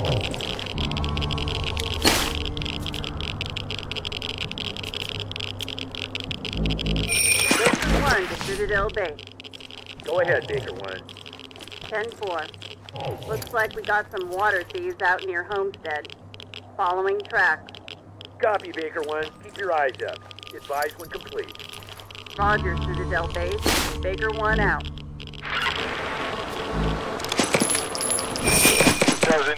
Baker 1 to Citadel Base. Go ahead, Baker 1. 10-4. Looks like we got some water thieves out near Homestead. Following tracks. Copy, Baker 1. Keep your eyes up. Advise when complete. Roger, Citadel Base. Baker 1 out. Dozen.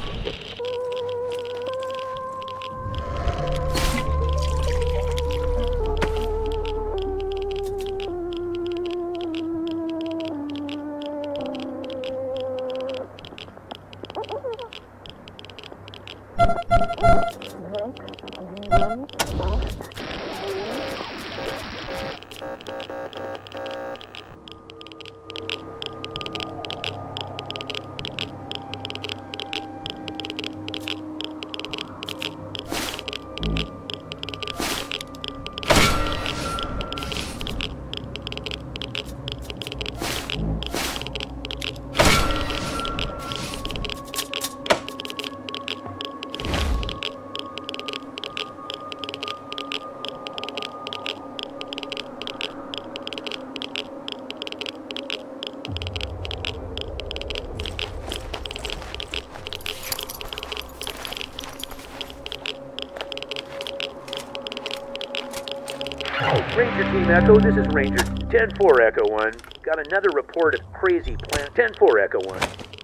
Ranger Team Echo, this is Ranger. 10-4 Echo 1. Got another report of crazy plant. 10-4 Echo 1.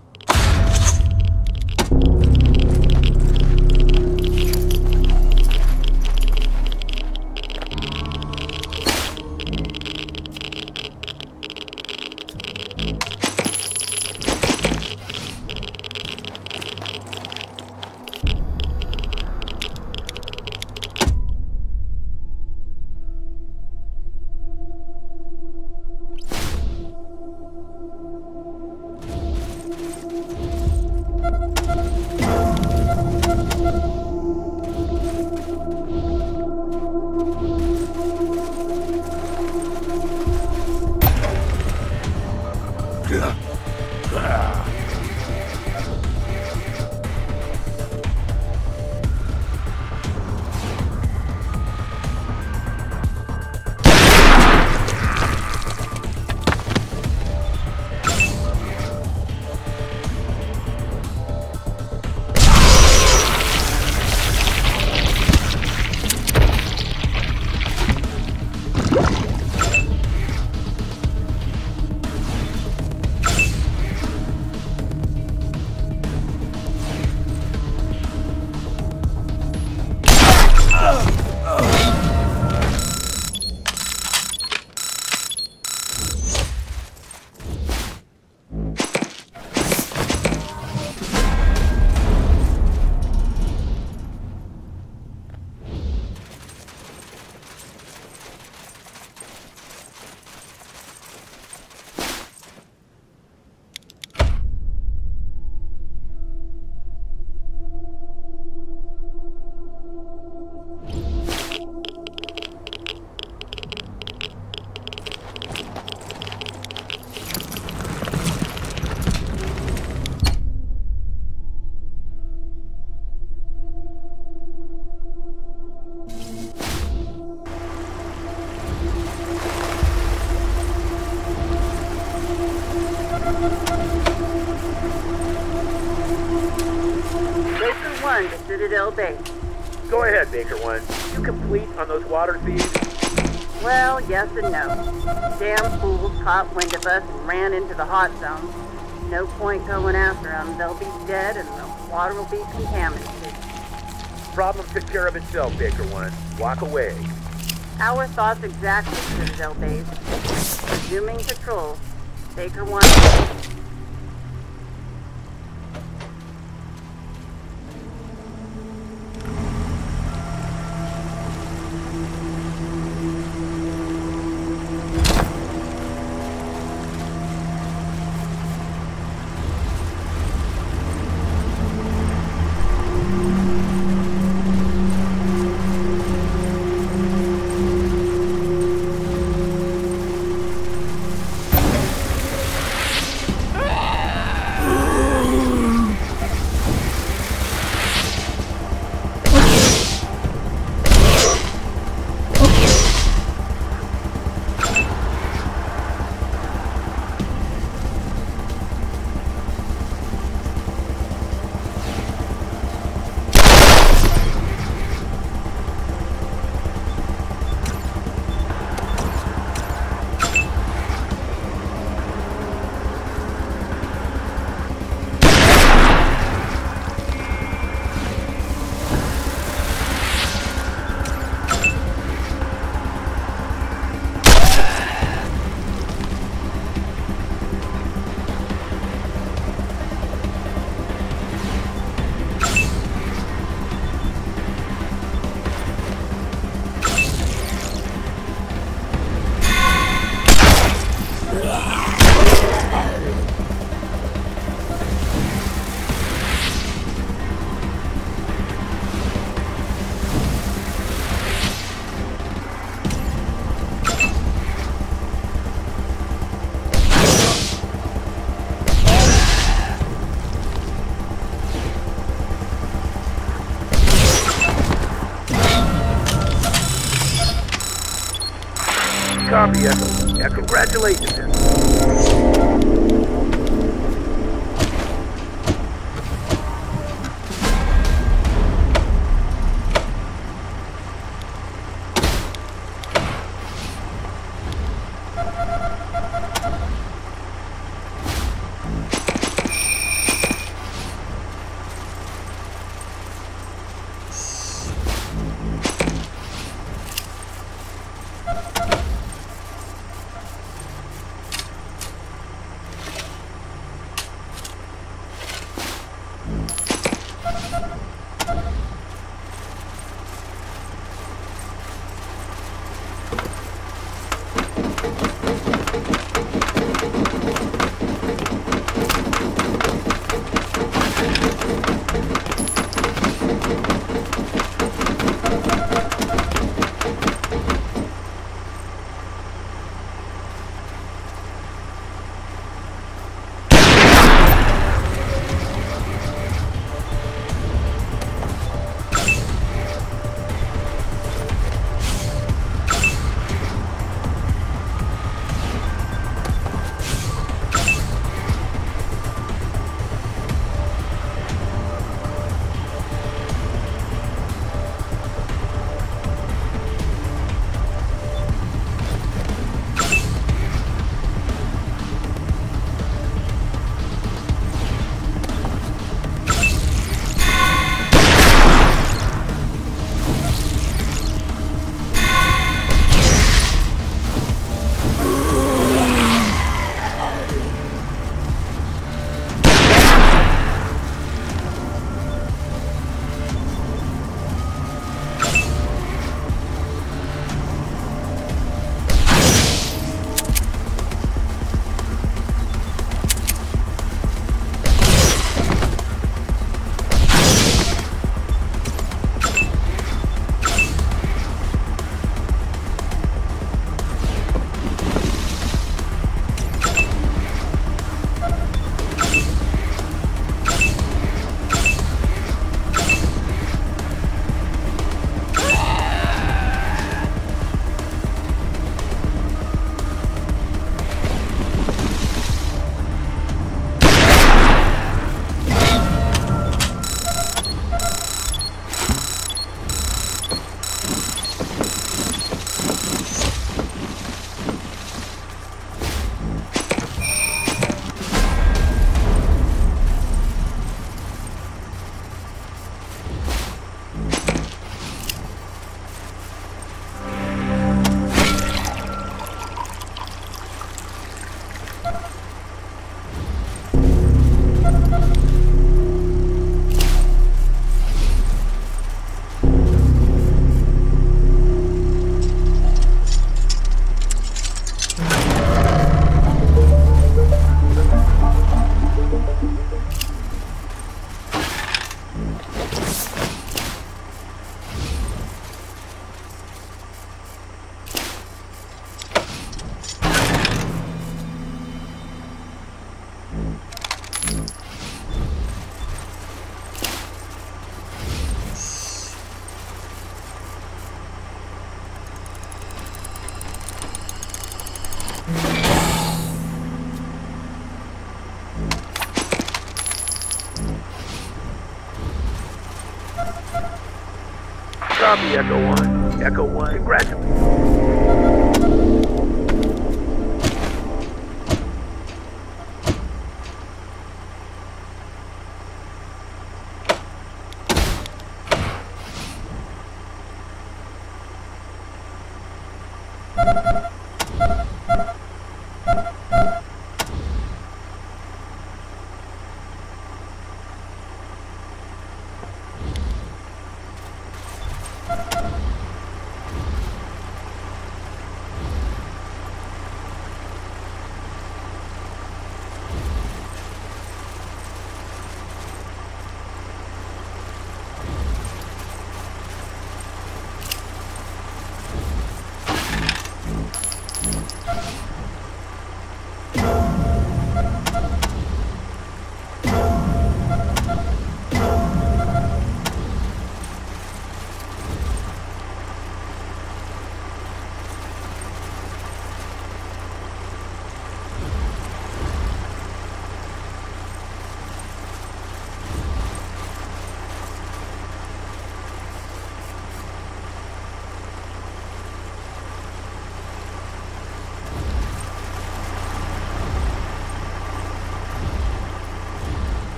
To Citadel Base. Go ahead, Baker 1. You complete on those water thieves? Well, yes and no. Damn fools caught wind of us and ran into the hot zone. No point going after them. They'll be dead and the water will be contaminated. Problem took care of itself, Baker 1. Walk away. Our thoughts exactly, Citadel Base. Resuming patrol. Baker 1. Copy, Echo. Yeah, congratulations. Copy, Echo 1. Echo 1, congratulations.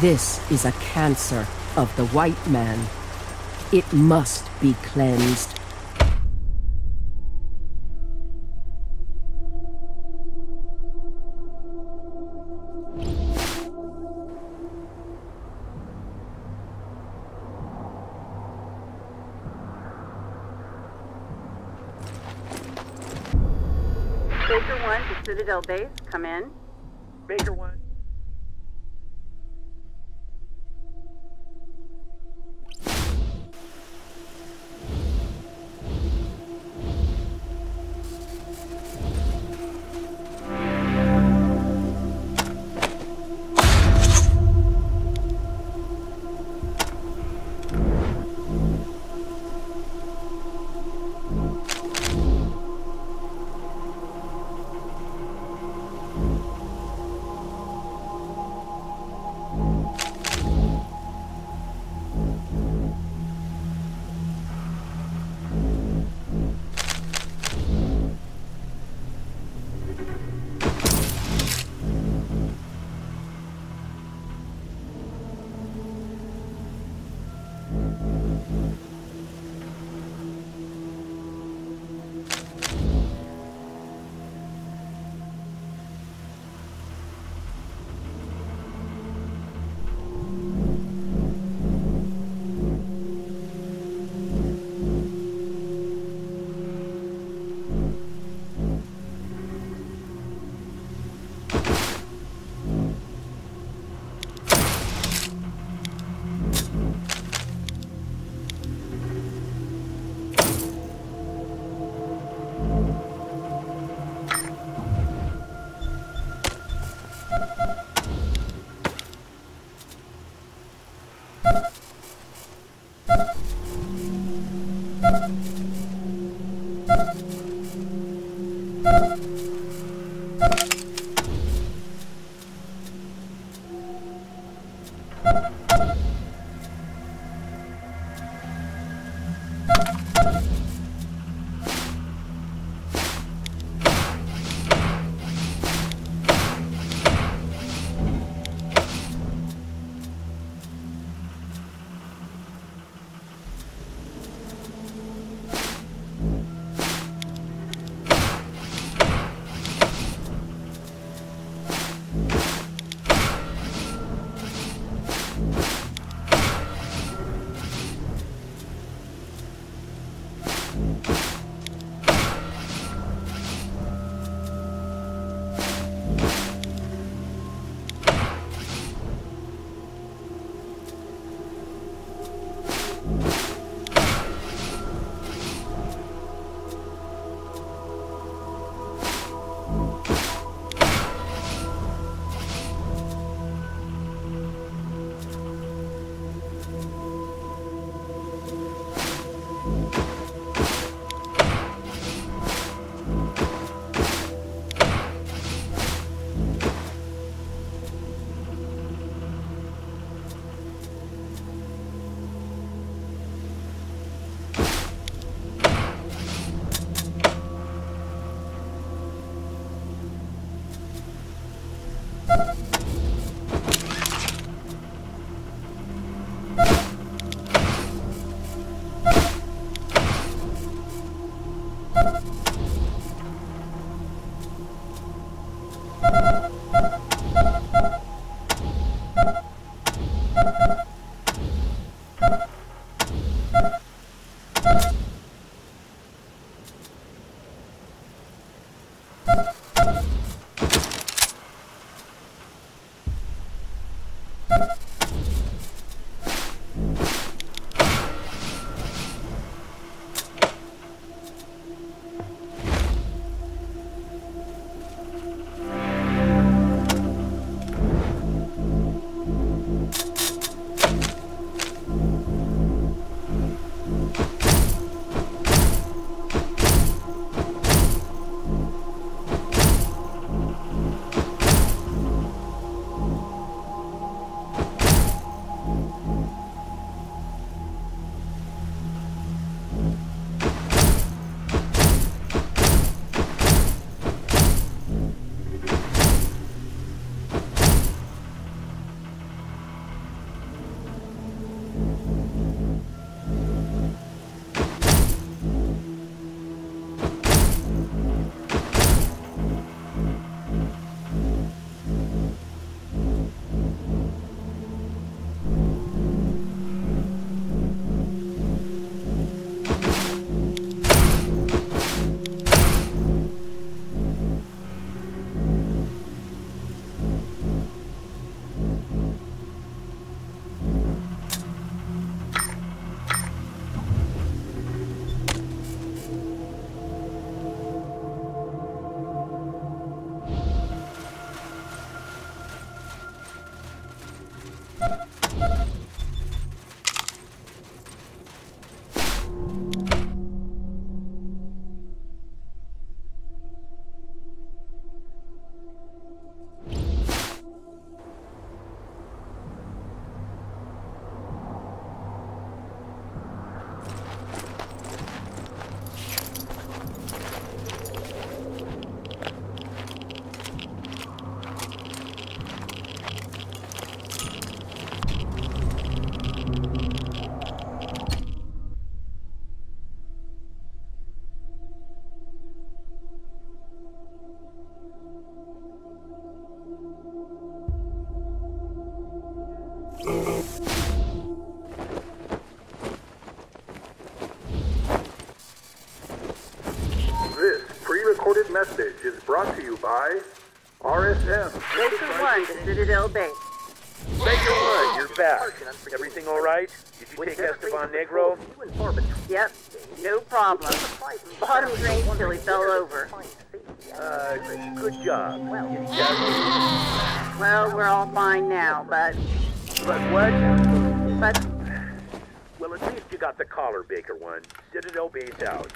This is a cancer of the white man. It must be cleansed. Baker 1 to Citadel Base, come in. Baker 1. is brought to you by RSM. Baker 1 to Citadel Base. Baker 1, you're back. Everything all right? Did you take Esteban Negro? Yep, no problem. Bottom drained till he fell over. Good job. Well, we're all fine now, but... But what? But... Well, at least you got the collar, Baker 1. Citadel Base out.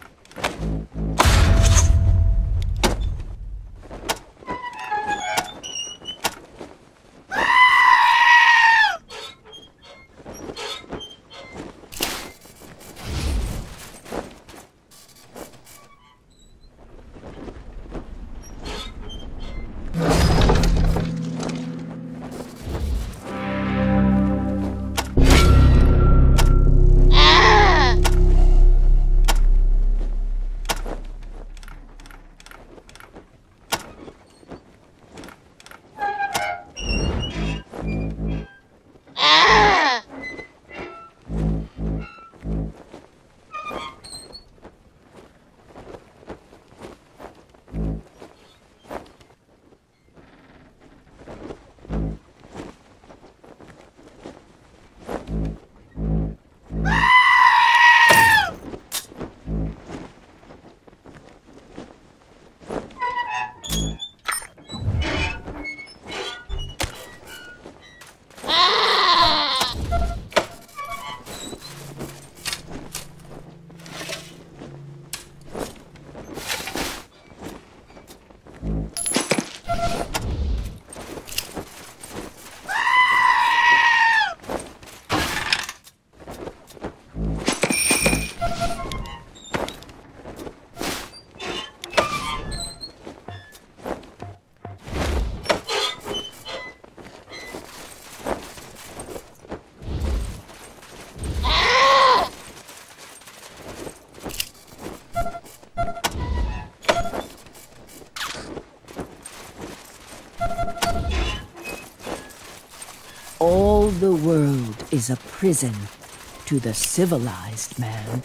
All the world is a prison to the civilized man.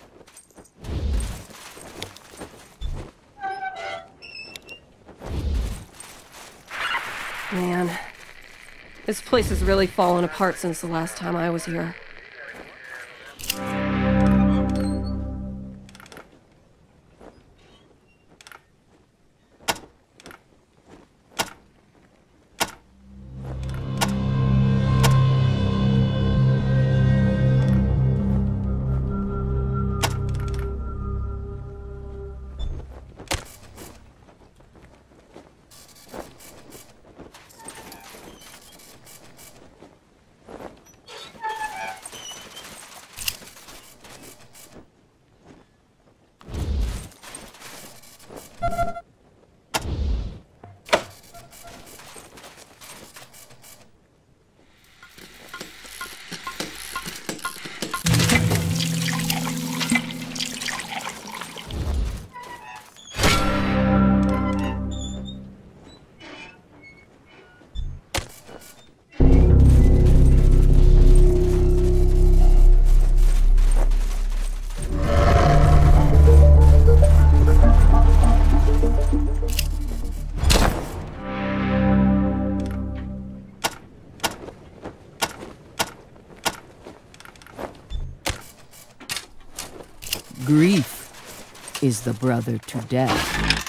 Man, this place has really fallen apart since the last time I was here. Grief is the brother to death.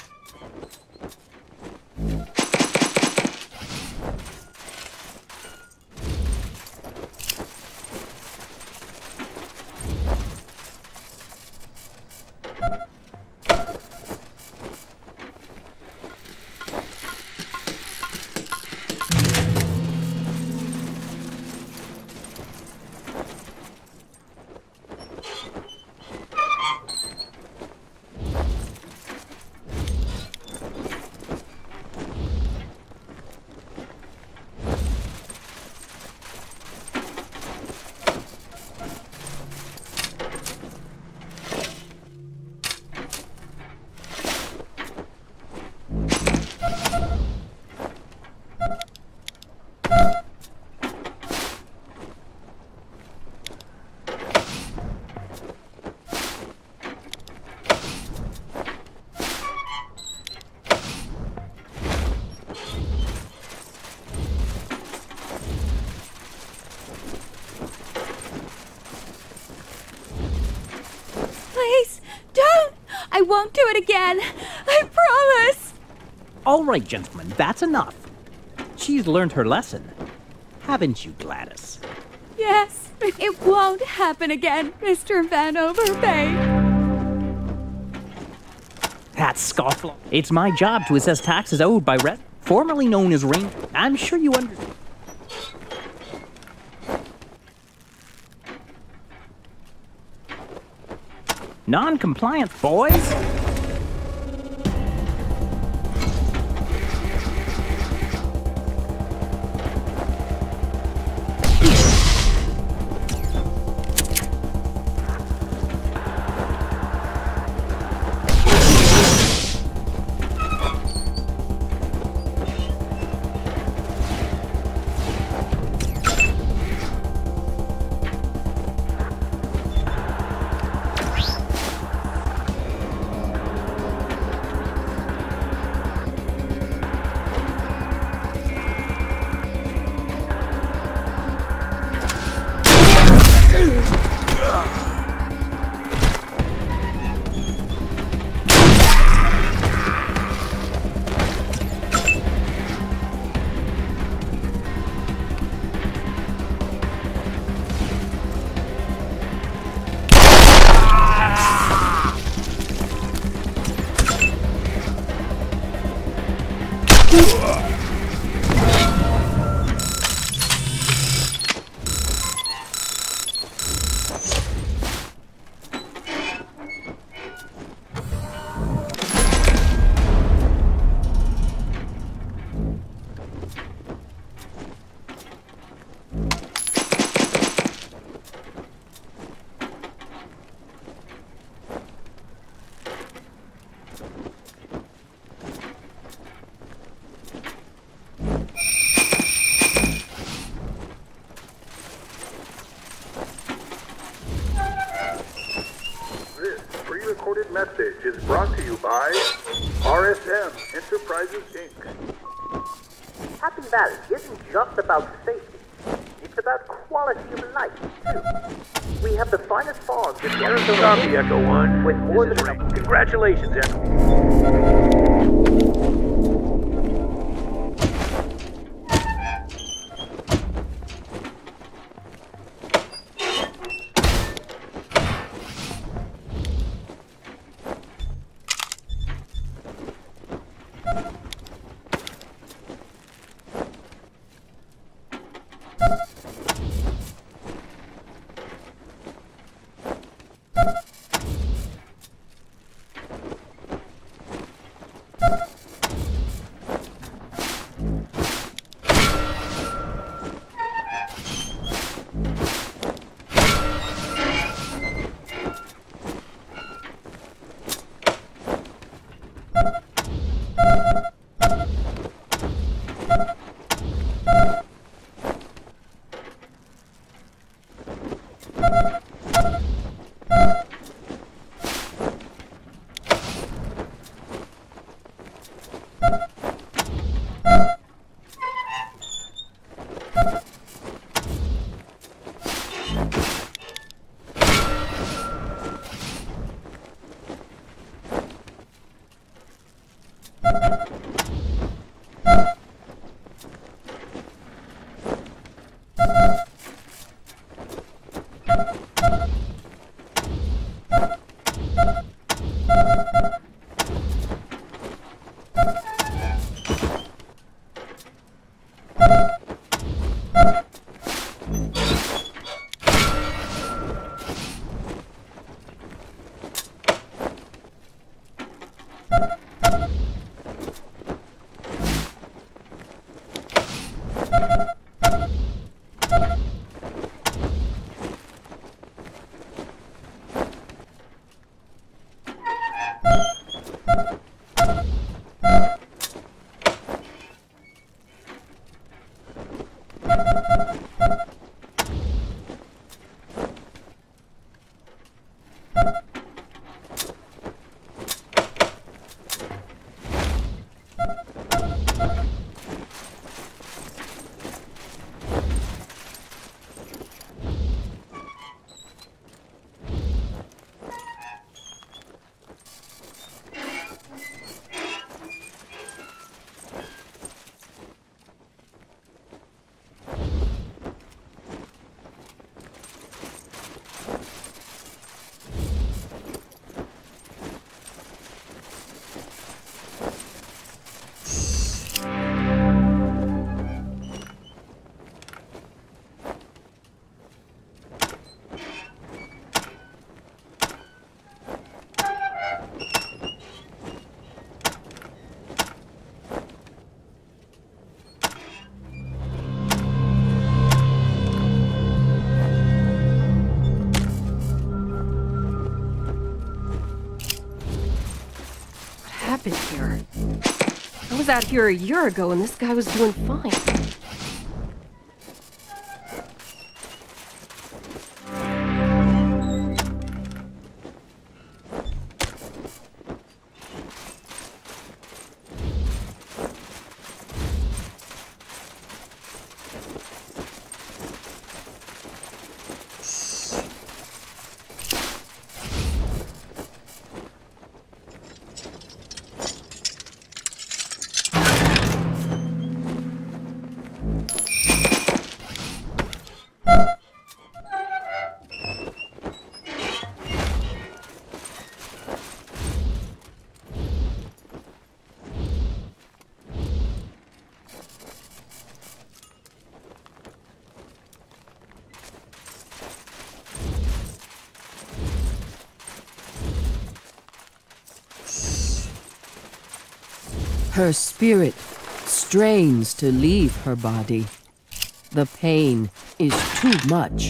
won't do it again. I promise. All right, gentlemen, that's enough. She's learned her lesson. Haven't you, Gladys? Yes, it won't happen again, Mr. Van Overpay. That scofflaw. It's my job to assess taxes owed by formerly known as Ranger. I'm sure you understand. Non-compliant, boys? Pre-recorded message is brought to you by RSM Enterprises, Inc. Happy Valley isn't just about safety. It's about quality of life, too. We have the finest farms in Arizona. Copy, Echo 1. With more than enough. Congratulations, Echo. happened here? I was out here a year ago and this guy was doing fine. Her spirit strains to leave her body. The pain is too much.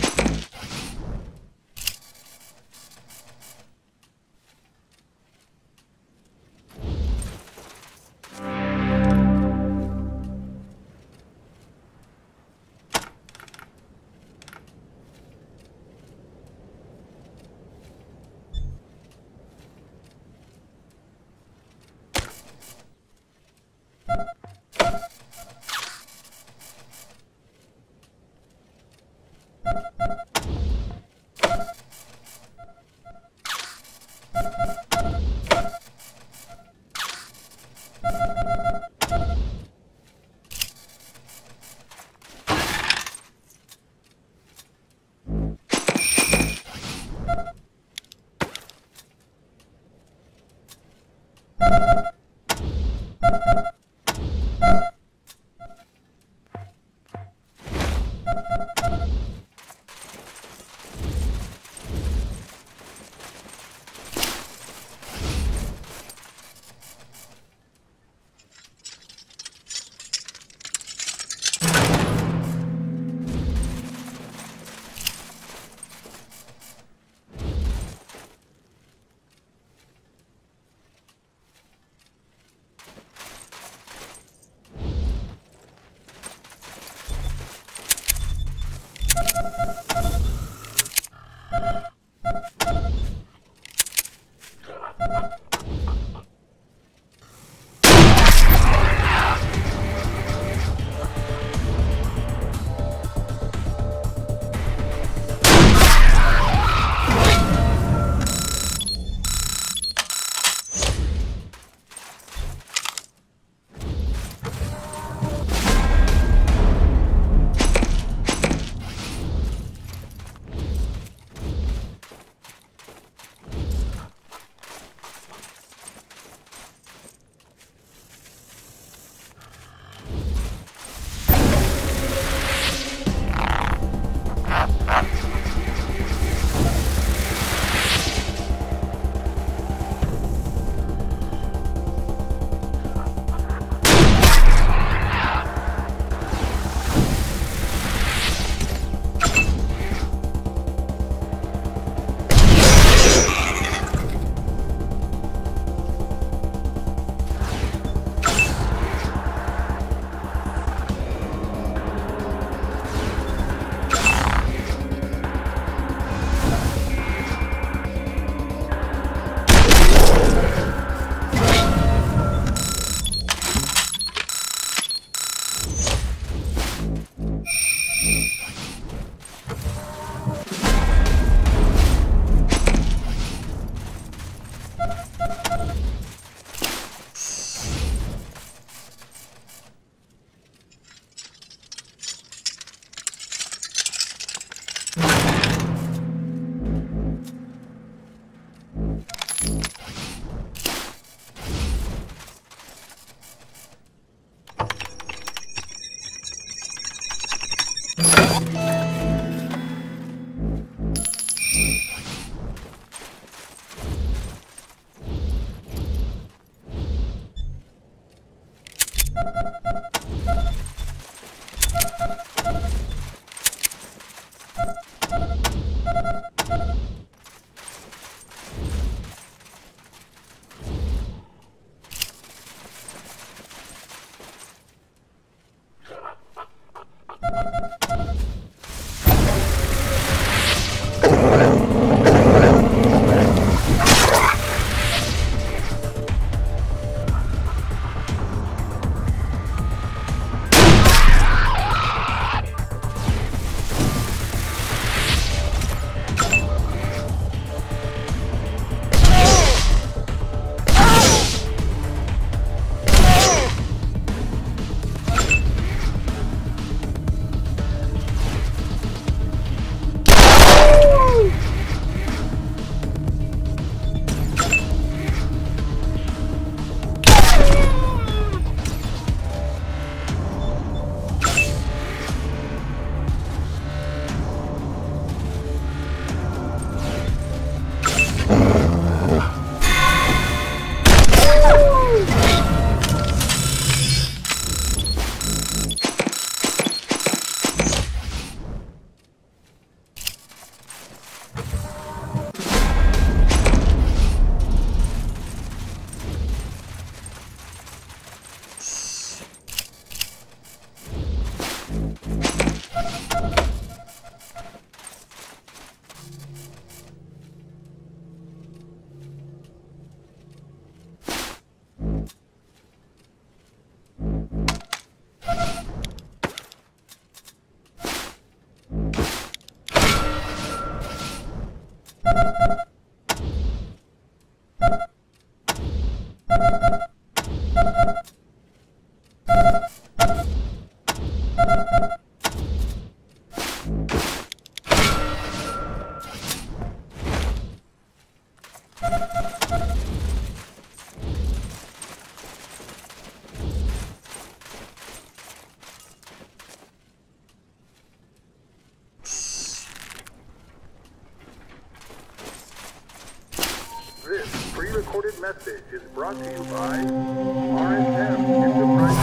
This pre-recorded message is brought to you by RSM Enterprise.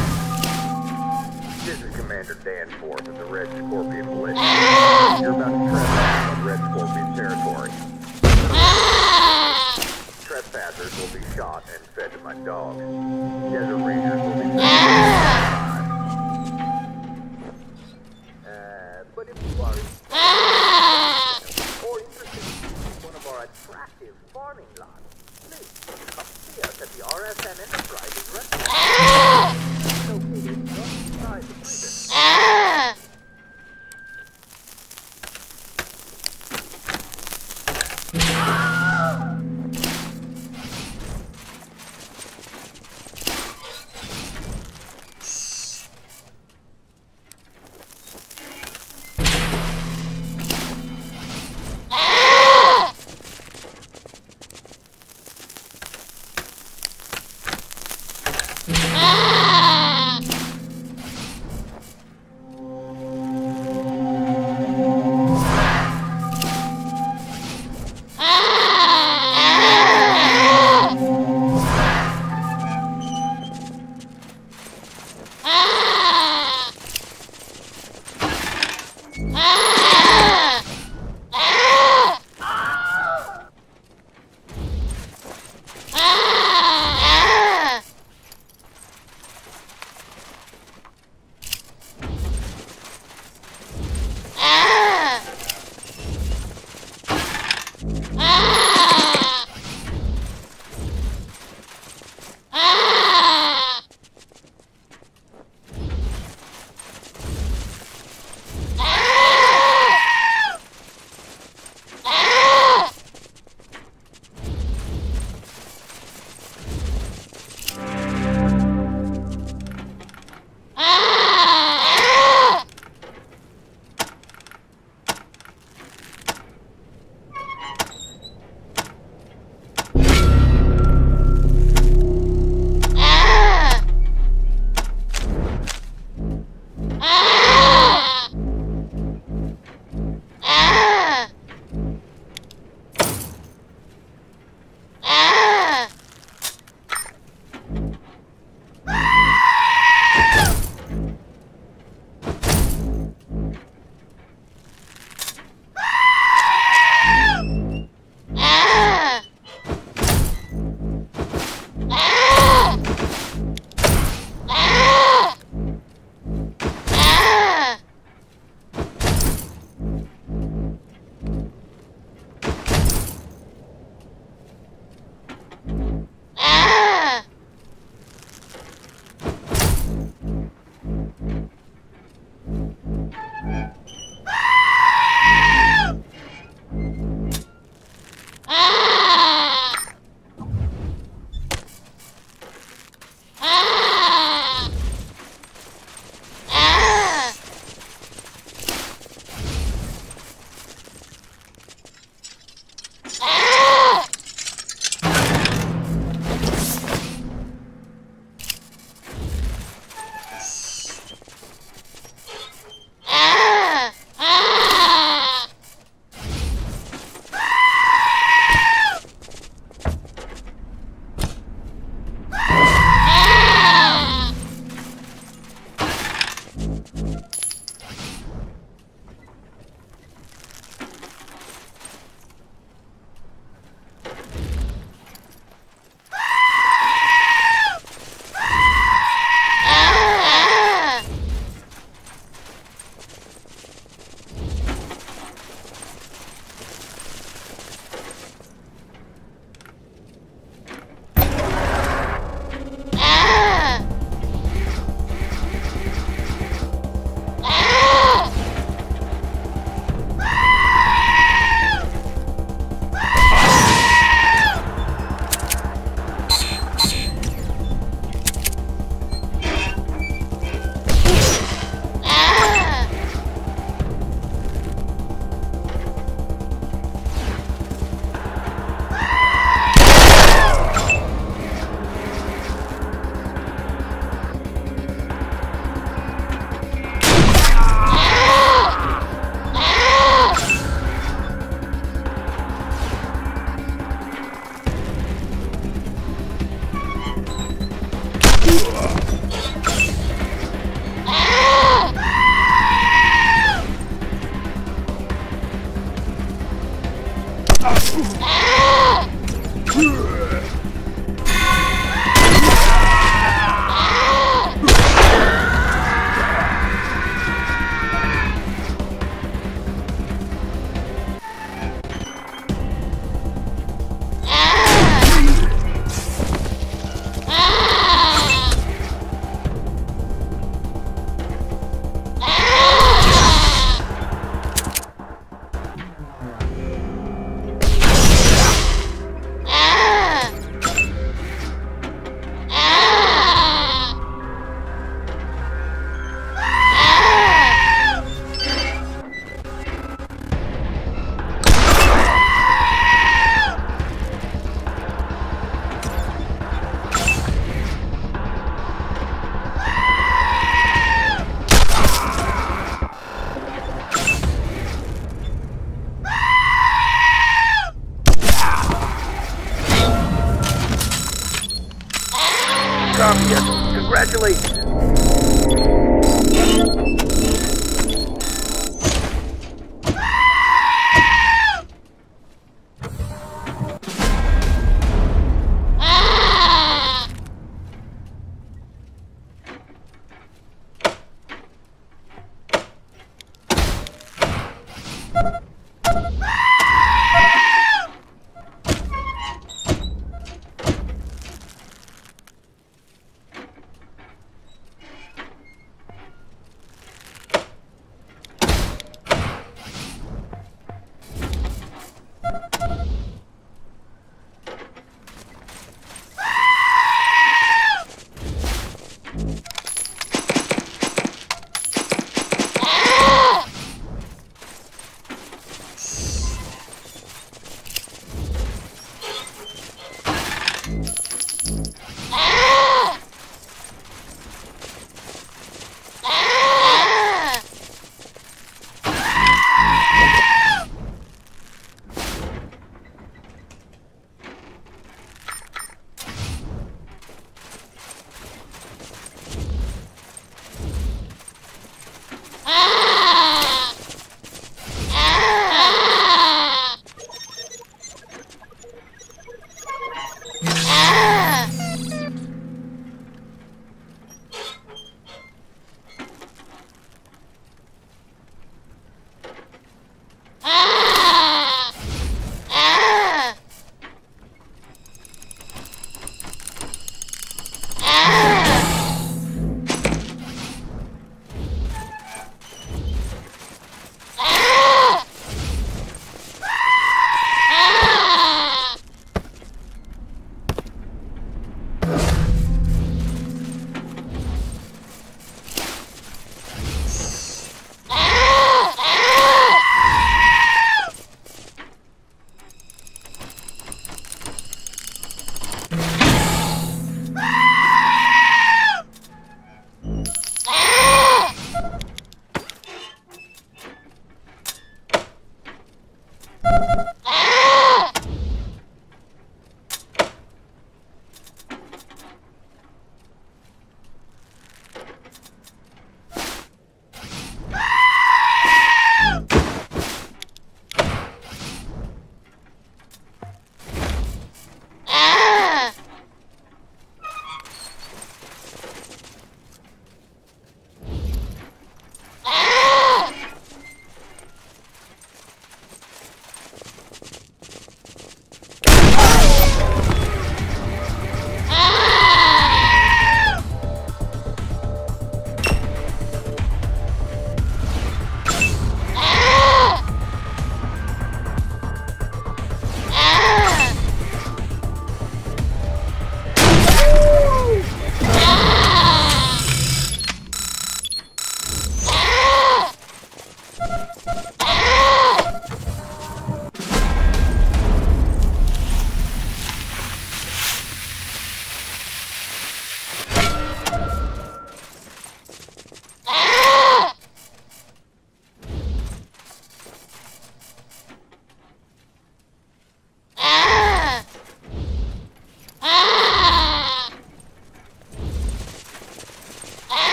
This is Commander Danforth of the Red Scorpion Militia. You're about to trespass on Red Scorpion territory. Trespassers will be shot and fed to my dogs. Desert Rangers will be fed but if you are or interested in one of our attractive farming lots, please come see us at the RSM Enterprises restaurant. It's located just inside the prison. Copy, Ethel. Congratulations.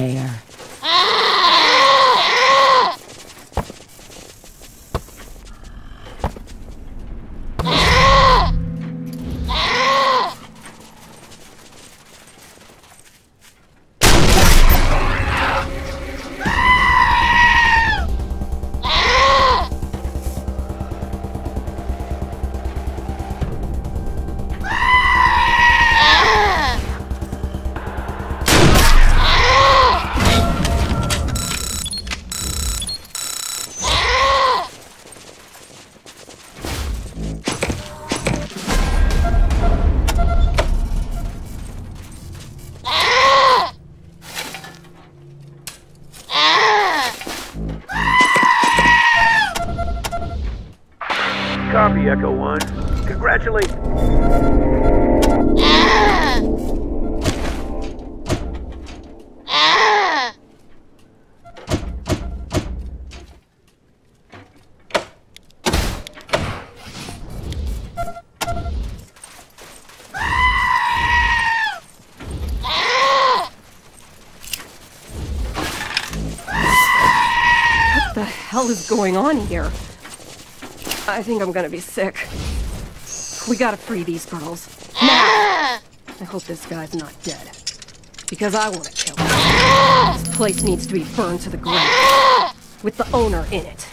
there. Copy, Echo 1. Congratulations. What the hell is going on here? I think I'm gonna be sick. We gotta free these girls. Now! I hope this guy's not dead. Because I wanna kill him. This place needs to be burned to the ground. With the owner in it.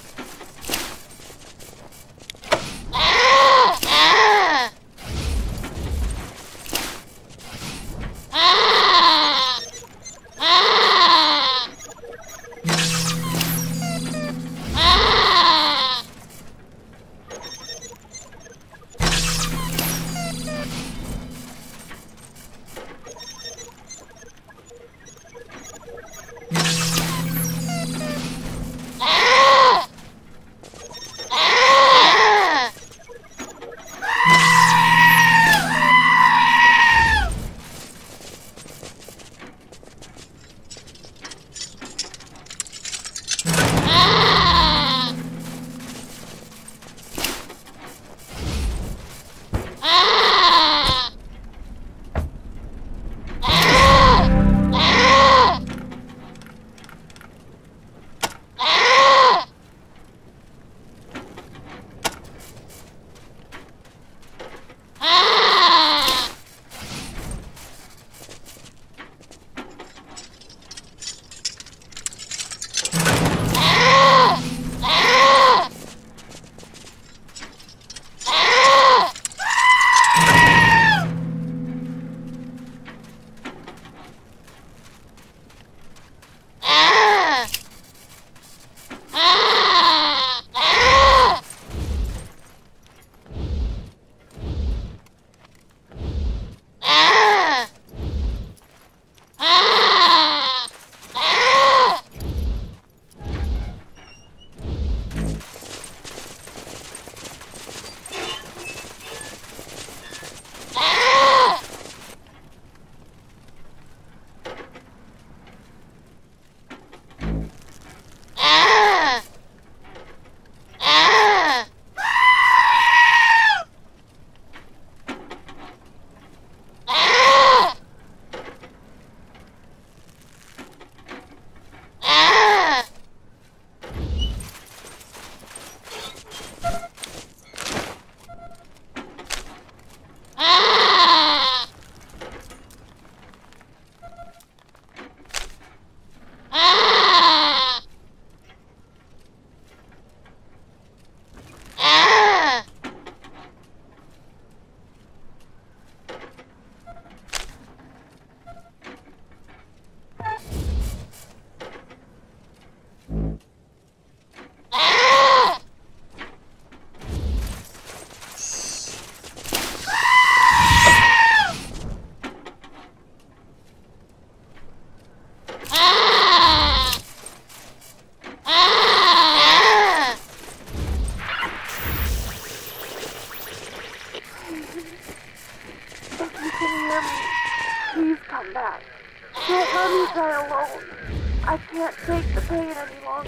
come back. Don't let me die alone. I can't take the pain any longer.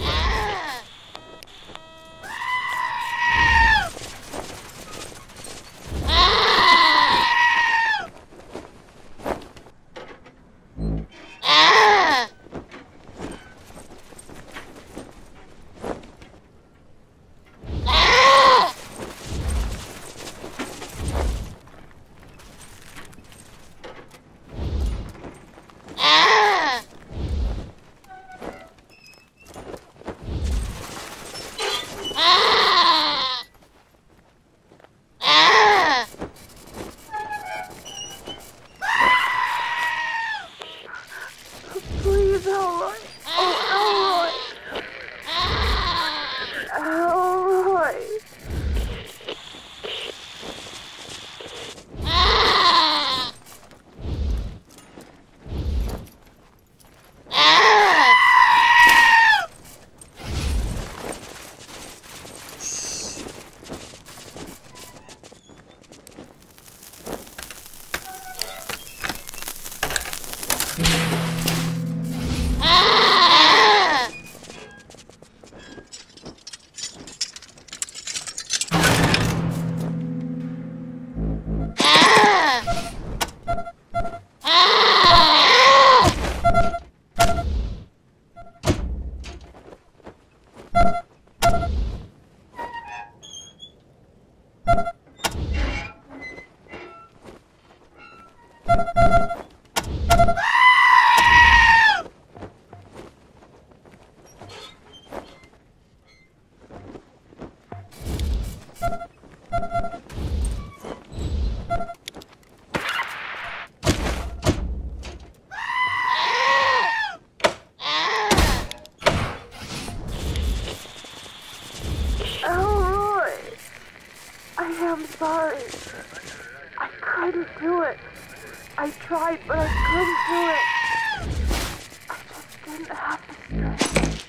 tried, but I couldn't do it. I just didn't have the strength.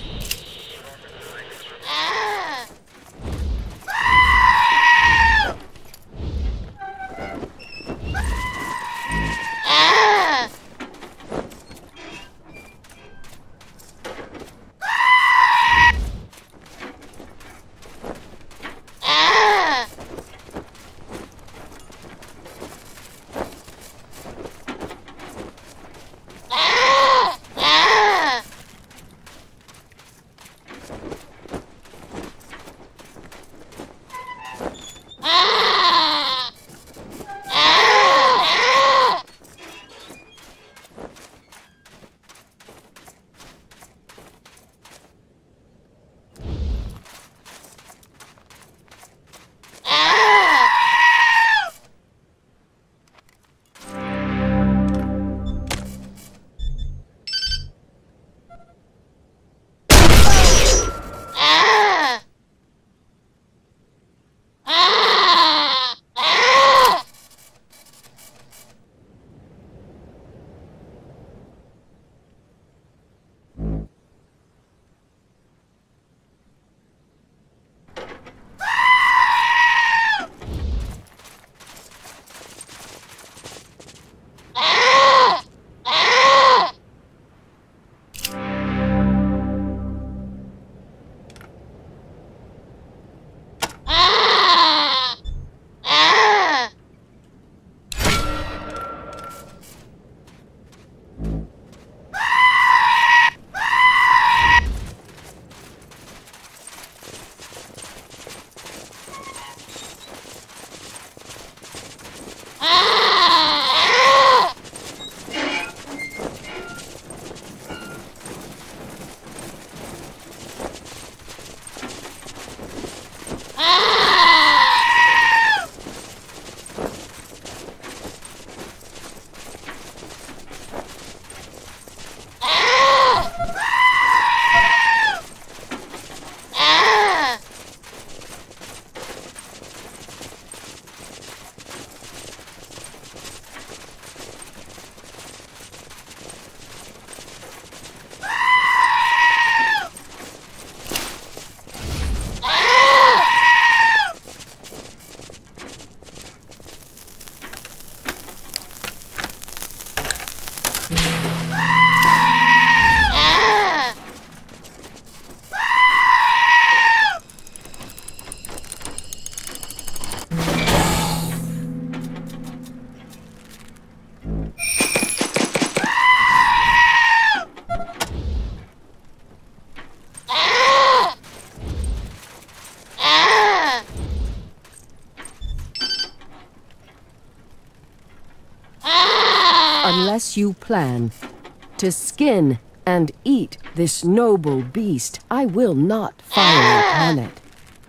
Unless you plan to skin and eat this noble beast, I will not fire upon it.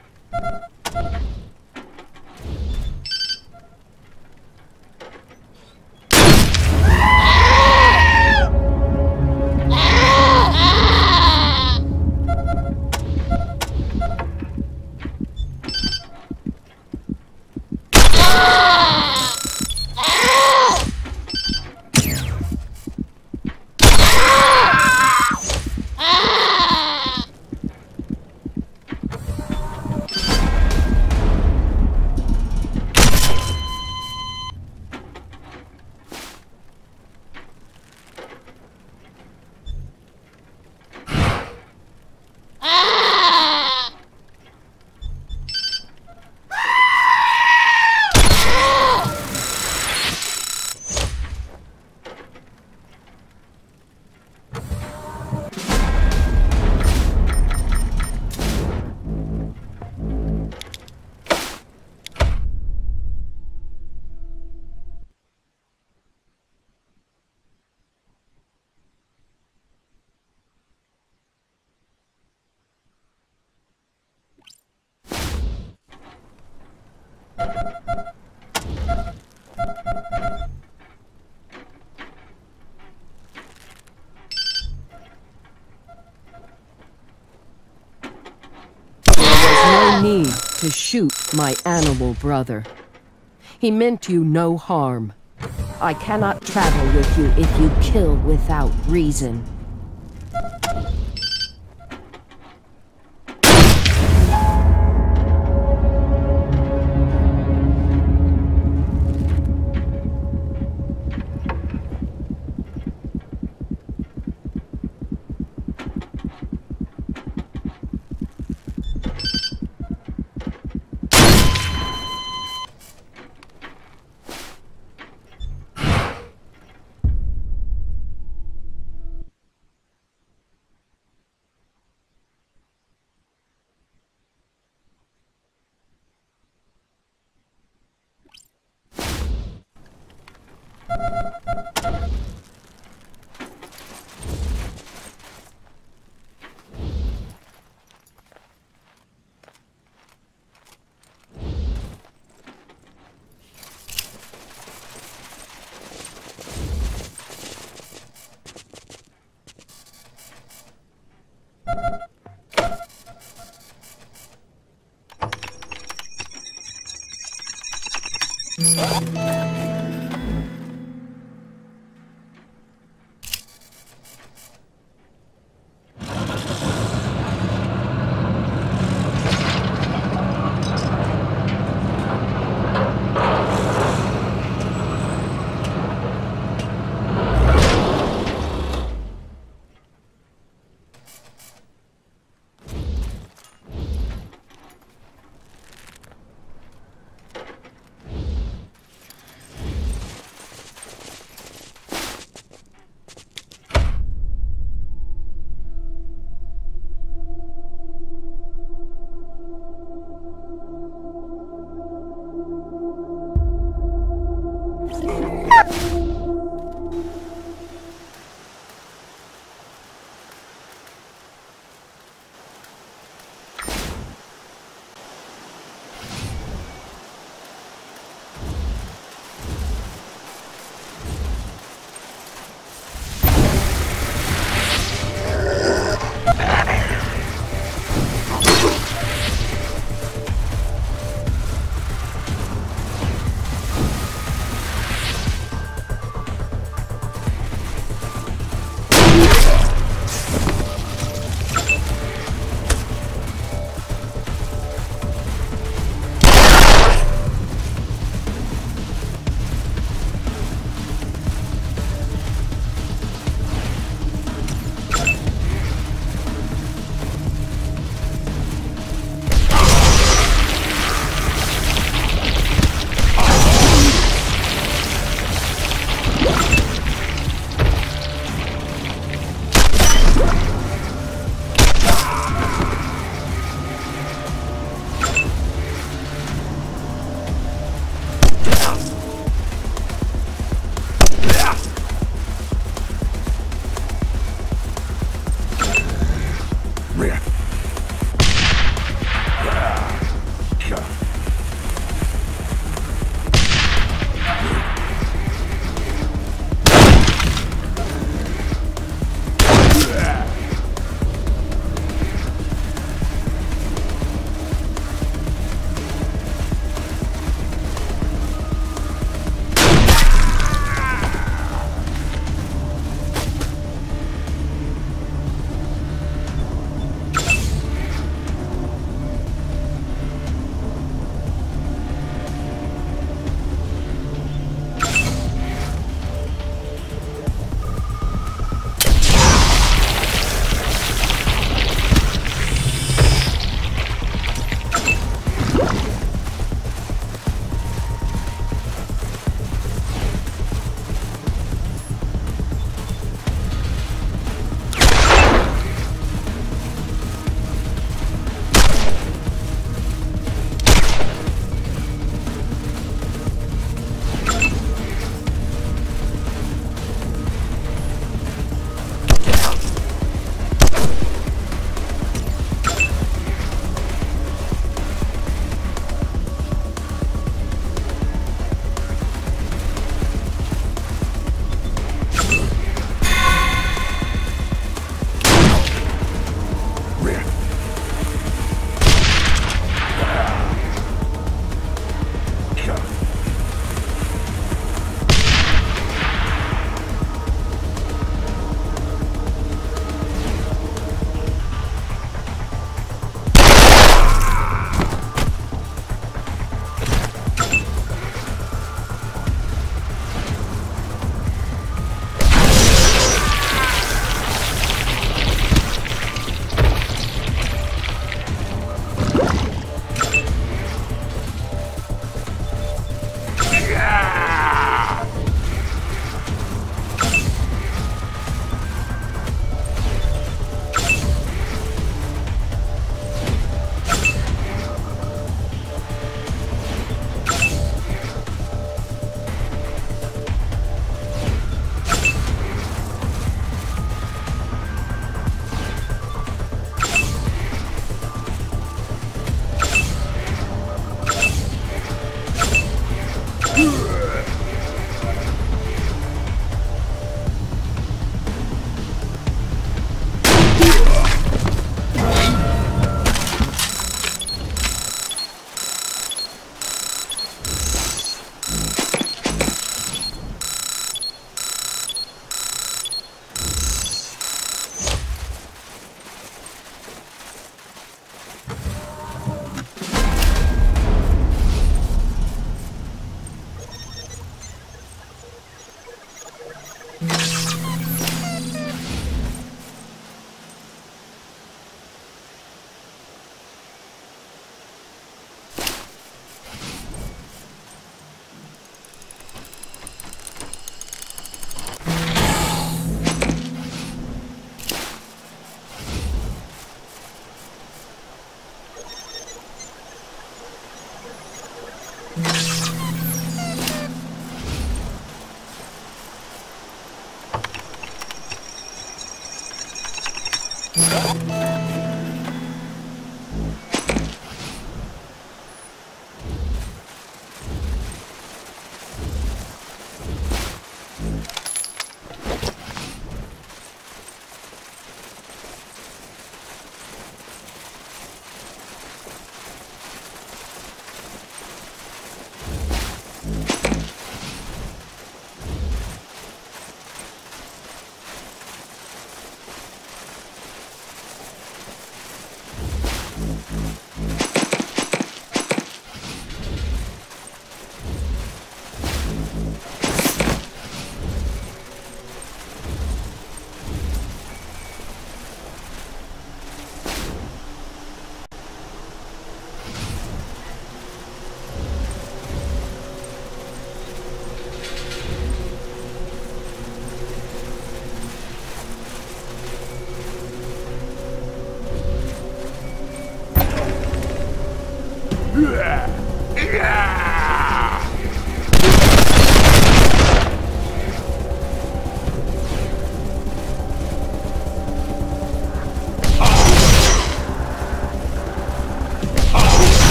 Need to shoot my animal brother. He meant you no harm. I cannot travel with you if you kill without reason.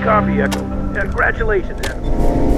Copy, Echo. Congratulations, Echo.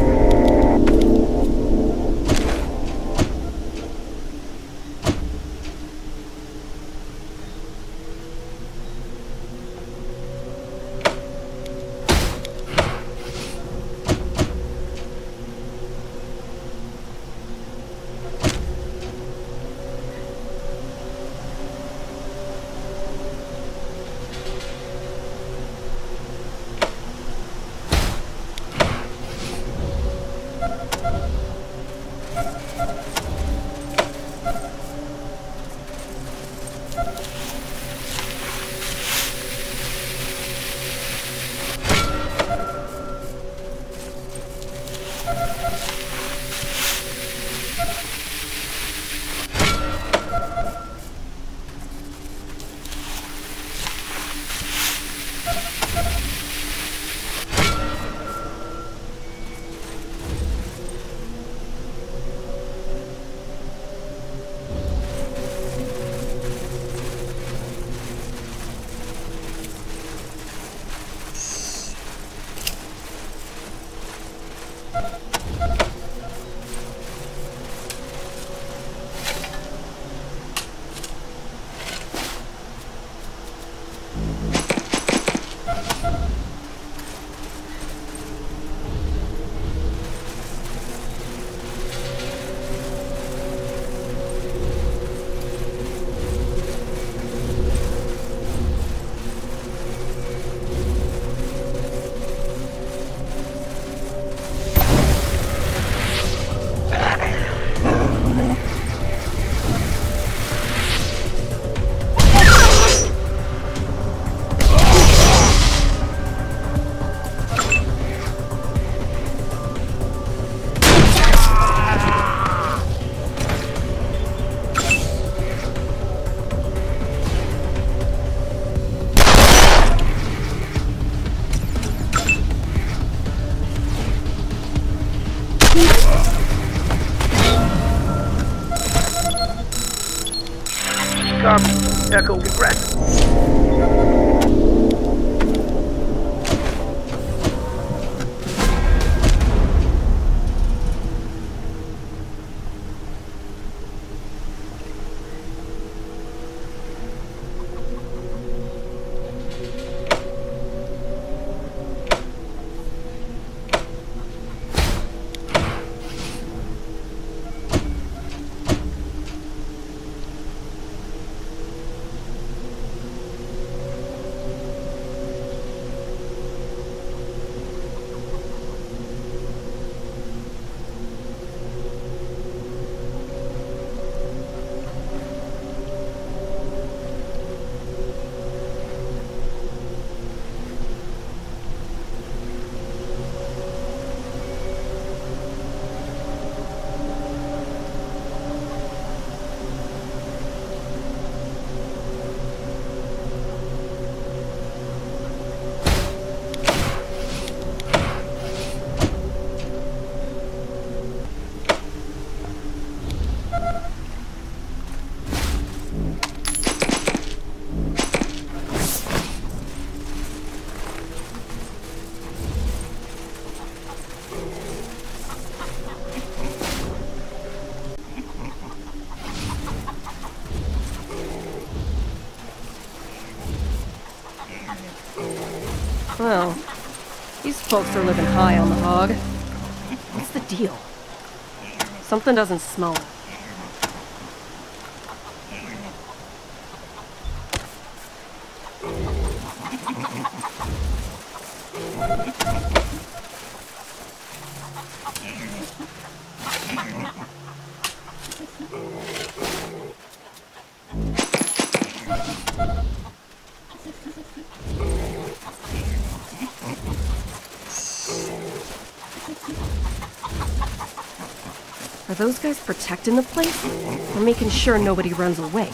Copy. Echo, congrats. Well, these folks are living high on the hog. What's the deal? Something doesn't smell right. Are those guys protecting the place? Or making sure nobody runs away?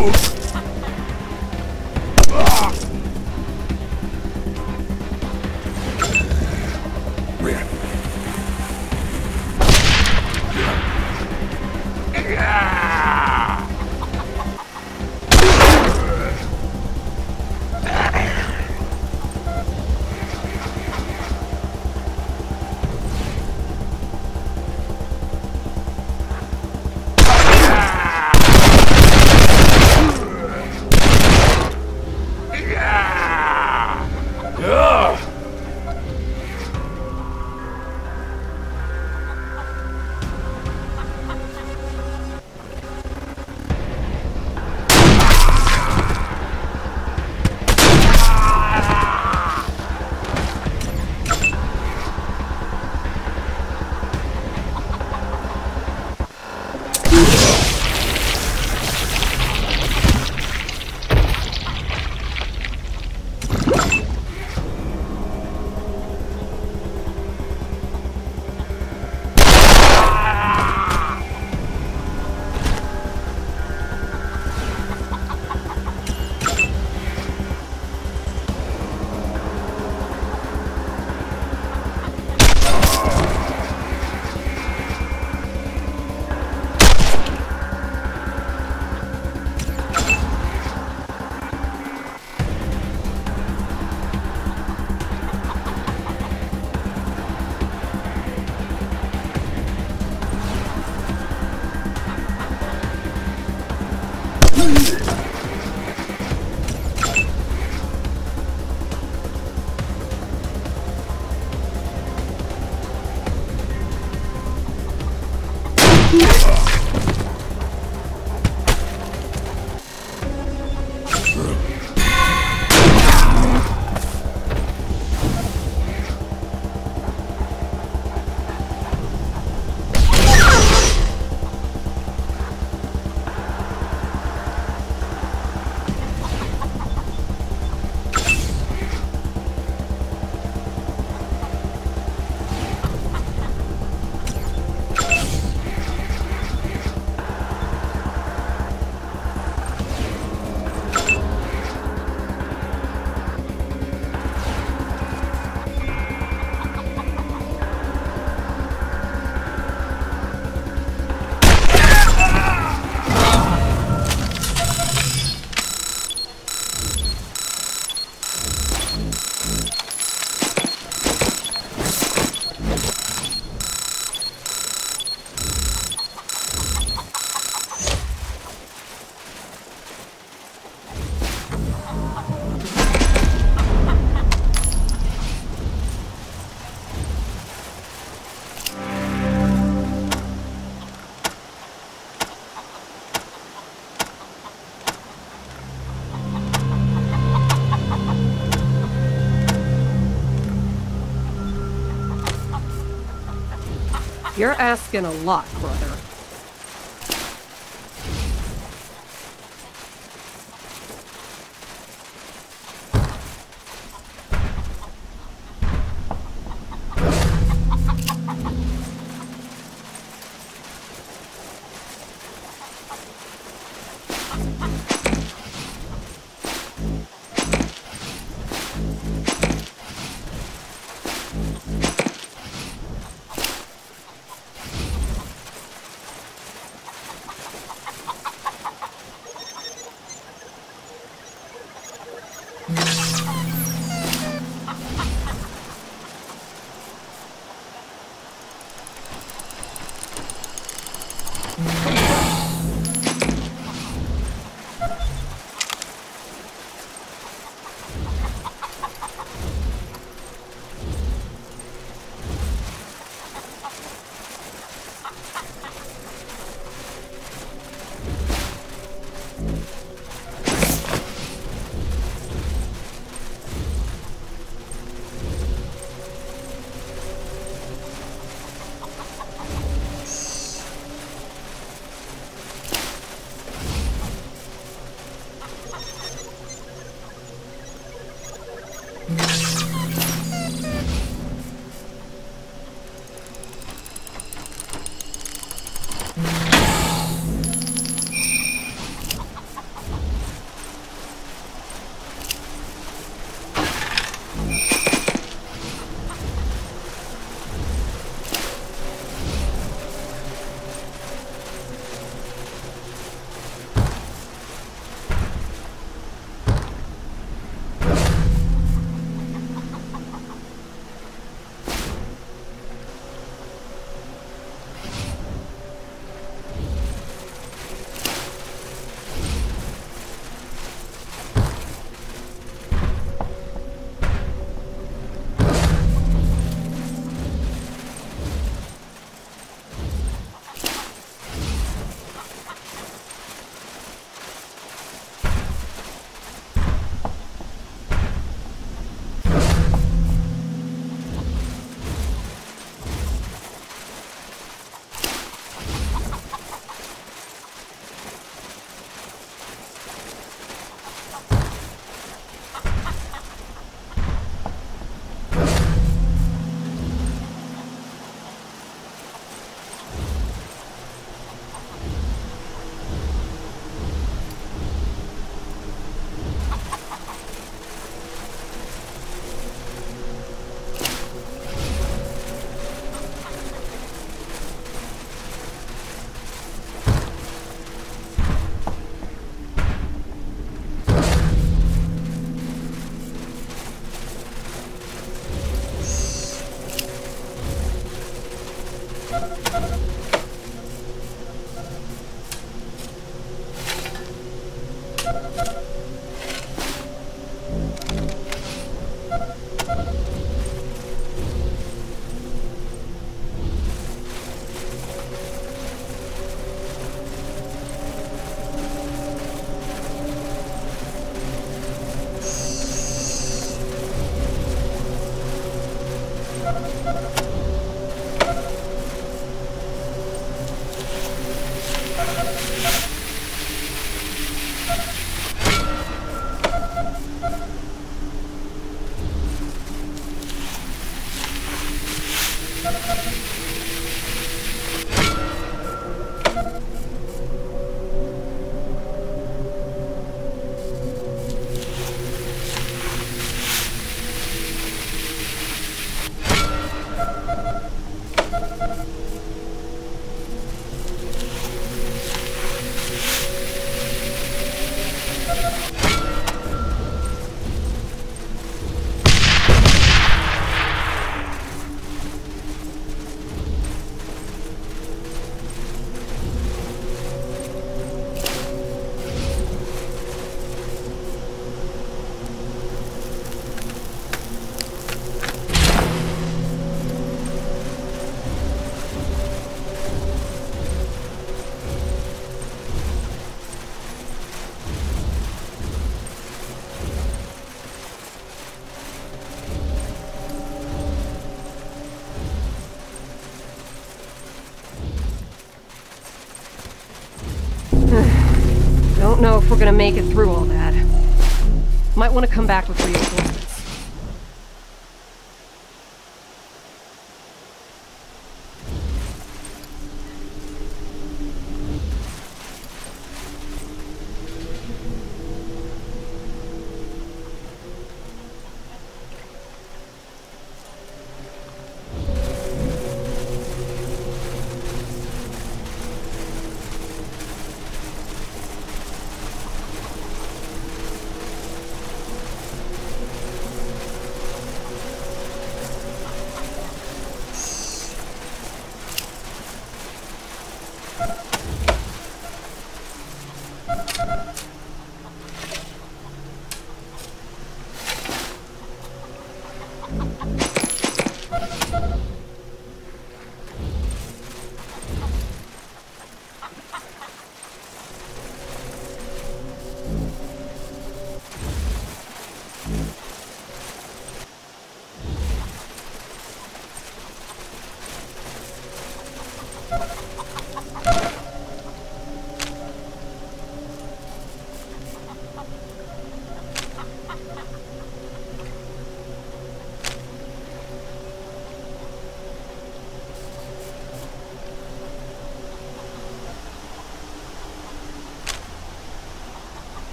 You're asking a lot, brother. Don't know if we're gonna make it through all that. Might want to come back with reinforcements.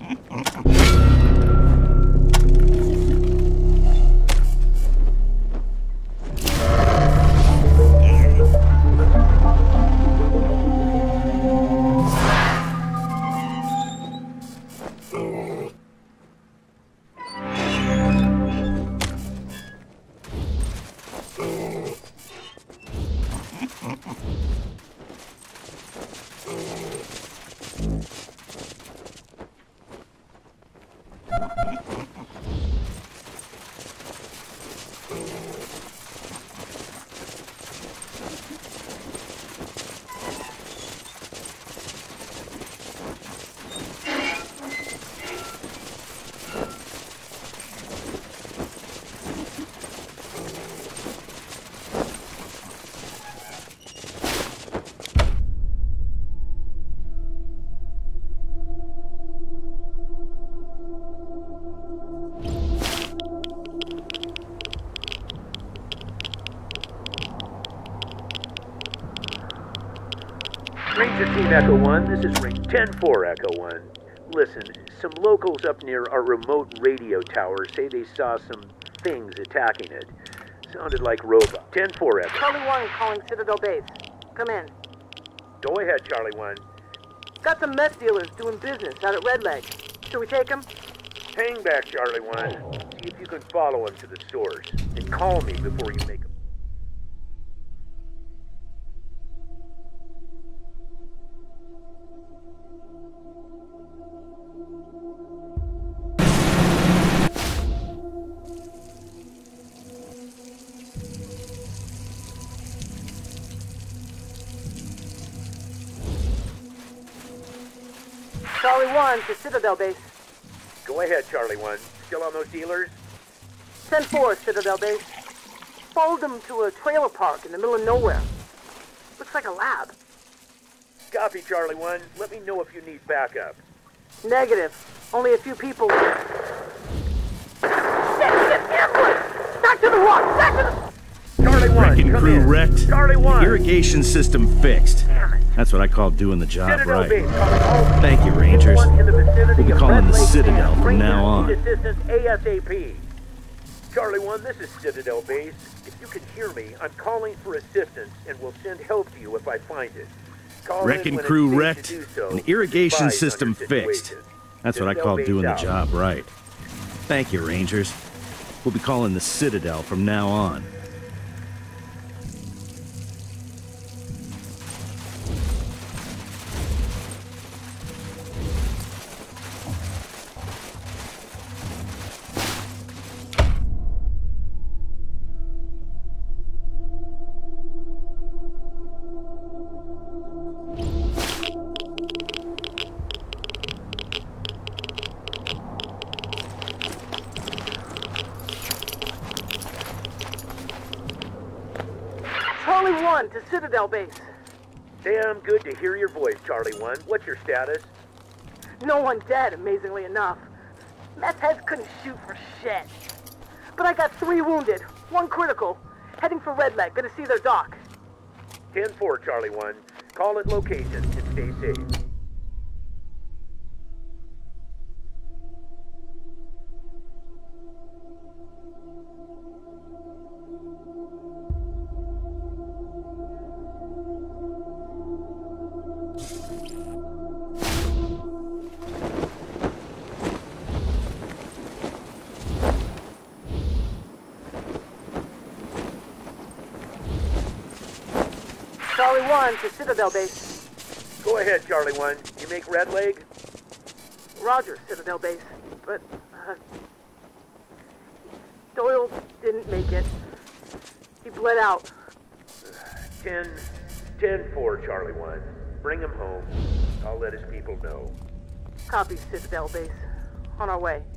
Ranger Team Echo 1, this is Ring 10-4 Echo 1. Listen, some locals up near our remote radio tower say they saw some things attacking it. Sounded like robots. 10-4 Echo. Charlie 1 calling Citadel Base. Come in. Go ahead, Charlie 1. Got some meth dealers doing business out at Red Leg. Should we take them? Hang back, Charlie 1. See if you can follow him to the source. And call me before you make a... Charlie 1 to Citadel Base. Go ahead, Charlie 1. Still on those dealers? 10-4 Citadel Base. Followed them to a trailer park in the middle of nowhere. Looks like a lab. Copy, Charlie 1. Let me know if you need backup. Negative. Only a few people. Shit! Ambulance! Back to the rock! Back to the... Charlie 1, Wrecking come crew in. wrecked. Charlie 1. Irrigation system fixed. Damn it. That's what I call doing the job Citadel right. Base, calling all Thank you, people Rangers. in the vicinity We'll be of calling Red the Lake Citadel Camp. from Rangers now on. need assistance ASAP. Charlie 1, this is Citadel Base. If you can hear me, I'm calling for assistance and will send help to you if I find it. Call in Wrecking when it's crew safe to wrecked. do so. An irrigation Advise system under fixed. situation. That's what I Citadel call Base doing the out. job right. Thank you, Rangers. We'll be calling the Citadel from now on. Charlie 1 to Citadel Base. Damn good to hear your voice, Charlie 1. What's your status? No one dead, amazingly enough. Meth heads couldn't shoot for shit. But I got 3 wounded, 1 critical. Heading for Red Leg, gonna see their doc. 10-4, Charlie 1. Call at location and stay safe. Charlie 1 to Citadel Base. Go ahead, Charlie 1. You make Red Leg? Roger, Citadel Base. But, Doyle didn't make it. He bled out. 10-4, Charlie 1. Bring him home. I'll let his people know. Copy, Citadel Base. On our way.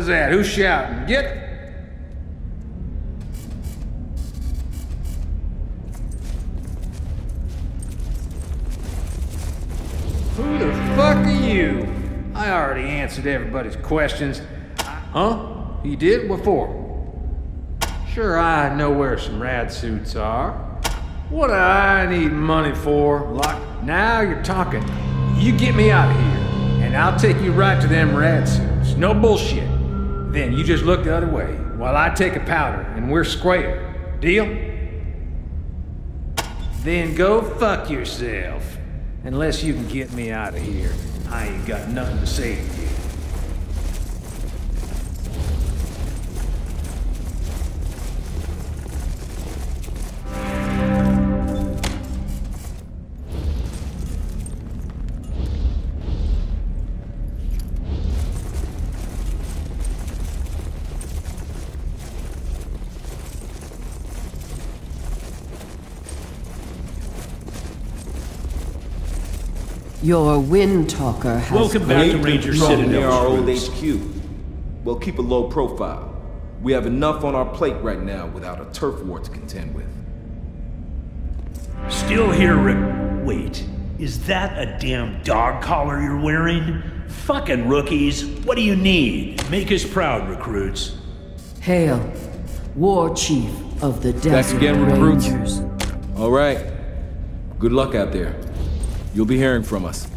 was that? Who's shouting? Get... Who the fuck are you? I already answered everybody's questions. Huh? You did? What for? Sure, I know where some rad suits are. What do I need money for? Like, now you're talking. You get me out of here, and I'll take you right to them rad suits. No bullshit. Then you just look the other way, while I take a powder, and we're square. Deal? Then go fuck yourself. Unless you can get me out of here, I ain't got nothing to say to you. Your wind talker has... Welcome back to Ranger Citadel. Near our old HQ. We'll keep a low profile. We have enough on our plate right now without a turf war to contend with. Still here, Rick. Wait, is that a damn dog collar you're wearing? Fucking rookies. What do you need? Make us proud, recruits. Hail, War Chief of the Desert Back again, recruits. Rangers. All right. Good luck out there. You'll be hearing from us.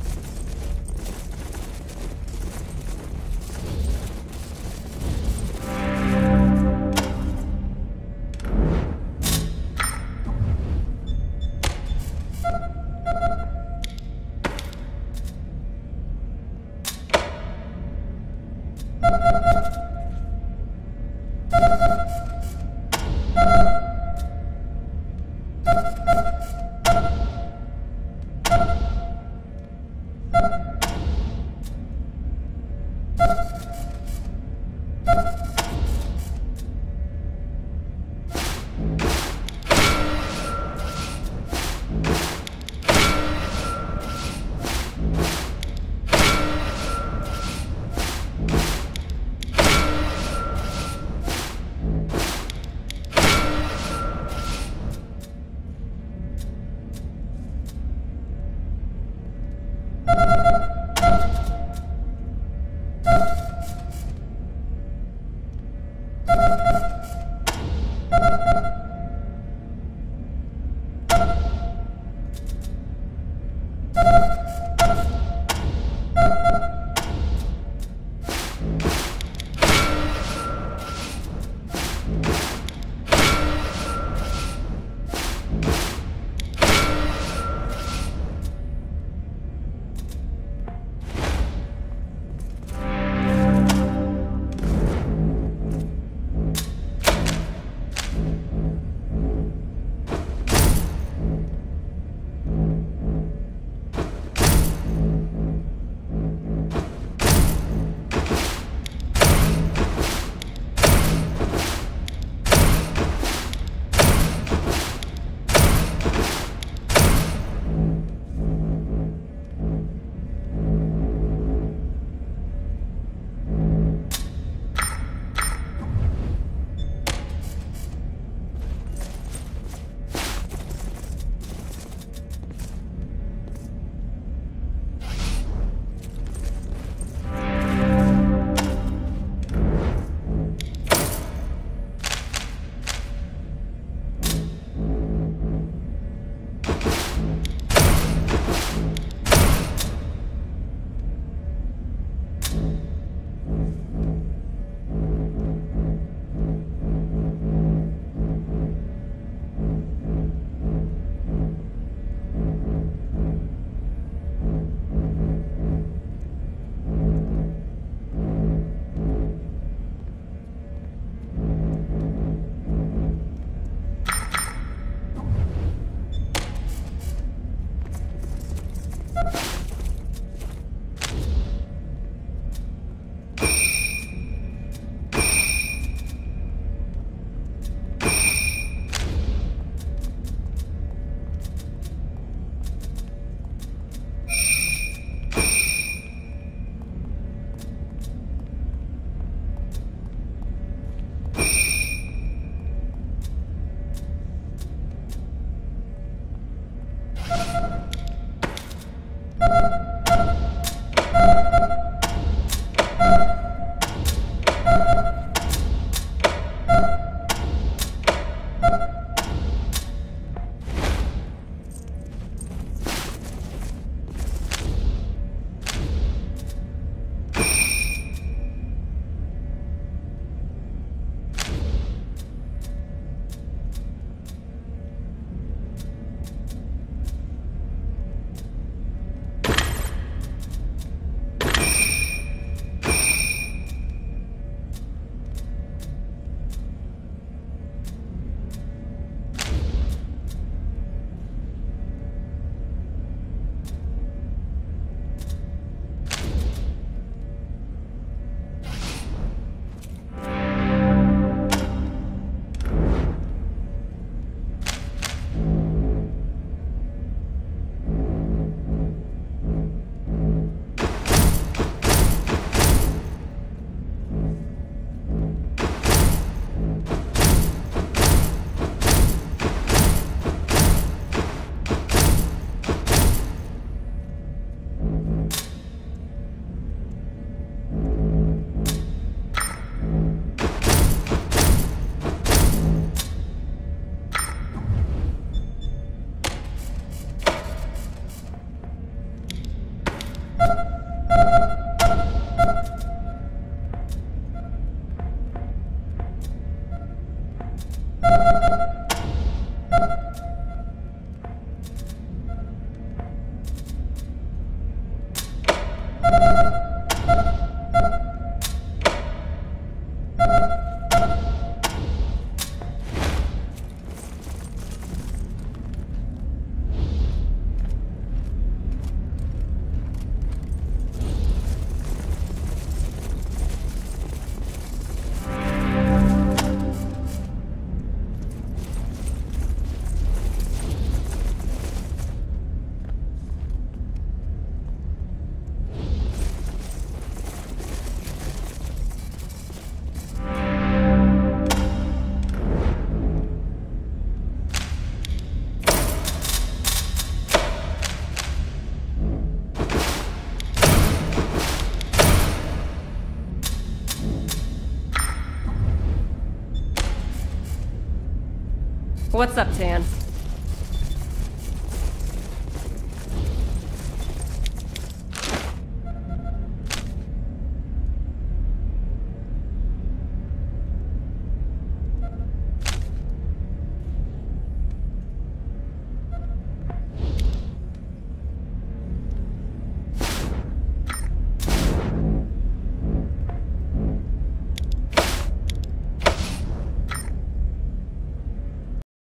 What's up, Tan?